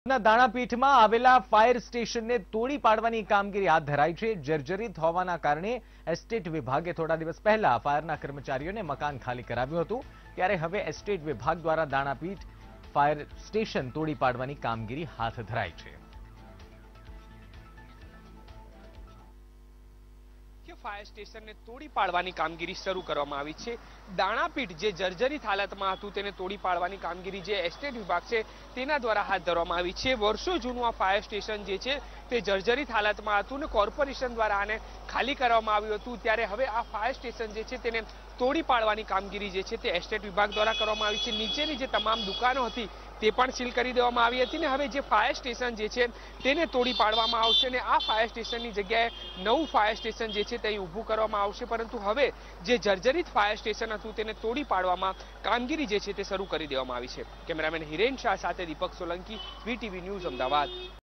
દાણાપીઠમાં આવેલા ફાયર સ્ટેશનને તોડી પાડવાની કામગીરી હાથ ધરાઈ છે। જર્જરિત હોવાના કારણે એસ્ટેટ વિભાગે થોડા દિવસ પહેલા ફાયરના કર્મચારીઓને મકાન ખાલી કરાવ્યું હતું, ત્યારે હવે એસ્ટેટ વિભાગ દ્વારા દાણાપીઠ ફાયર સ્ટેશન તોડી પાડવાની કામગીરી હાથ ધરાઈ છે। ફાયર સ્ટેશનને તોડી પાડવાની કામગીરી શરૂ કરવામાં આવી છે। દાણાપીઠ જે જર્જરિત હાલતમાં હતું તેને તોડી પાડવાની કામગીરી જે એસ્ટેટ વિભાગ છે તેના દ્વારા હાથ ધરવામાં આવી છે। વર્ષો જૂનું આ ફાયર સ્ટેશન જે છે તે જર્જરિત હાલતમાં હતું ને કોર્પોરેશન દ્વારા આને ખાલી કરવામાં આવ્યું હતું, ત્યારે હવે આ ફાયર સ્ટેશન જે છે તેને તોડી પાડવાની કામગીરી જે છે તે એસ્ટેટ વિભાગ દ્વારા કરવામાં આવી છે। નીચેની જે તમામ દુકાનો હતી તે પણ સીલ કરી દેવામાં આવી હતી ને હવે જે ફાયર સ્ટેશન જે છે તેને તોડી પાડવામાં આવશે અને આ ફાયર સ્ટેશનની જગ્યાએ નવું ફાયર સ્ટેશન જે છે તે ઊભું કરવામાં આવશે, પરંતુ હવે જે જર્જરિત ફાયર સ્ટેશન હતું તેને તોડી પાડવામાં કામગીરી જે છે તે શરૂ કરી દેવામાં આવી છે। કેમેરામેન હિરેન શાહ સાથે દીપક સોલંકી, વીટીવી ન્યૂઝ, અમદાવાદ।